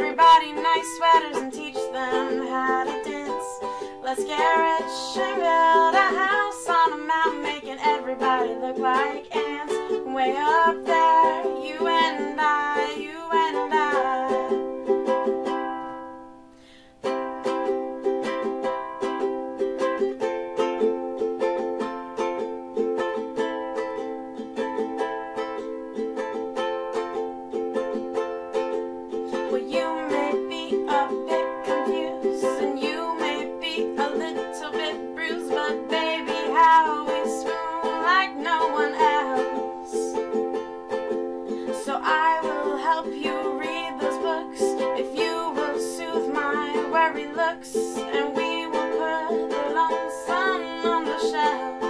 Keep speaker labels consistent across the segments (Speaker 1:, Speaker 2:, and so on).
Speaker 1: everybody nice sweaters and teach them how to dance. Let's get rich and build a house on a mountain, making everybody look like ants. Way up there, you and I, you and I. Well, you may be a bit confused and you may be a little bit bruised, but baby, how we swoon like no one else. So I will help you read those books if you will soothe my worried looks, and we will put the lonesome on the shelf.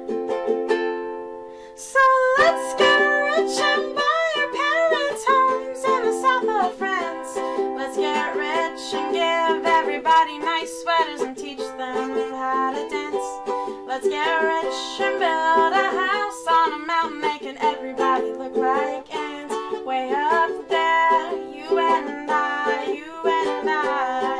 Speaker 1: So let's get rich and buy our parents' homes in the south of France. Let's get rich and give everybody nice sweaters and teach them how to dance. Let's get rich and build a house on a mountain, making everybody look like ants. Way up there, you and I, you and I.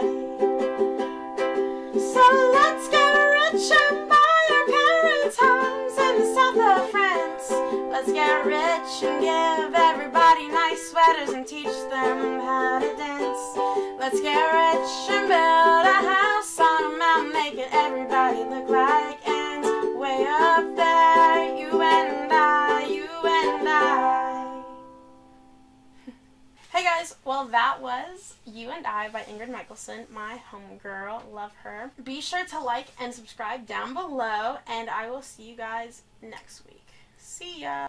Speaker 1: So let's get rich and buy our parents' homes in the south of France. Let's get rich and give everybody nice sweaters and teach them how to dance. Let's get rich and build a house on a mountain, making everybody look like ants. Way up there, you and I, you and I. Hey guys, well that was You and I by Ingrid Michaelson, my homegirl. Love her. Be sure to like and subscribe down below, and I will see you guys next week. See ya!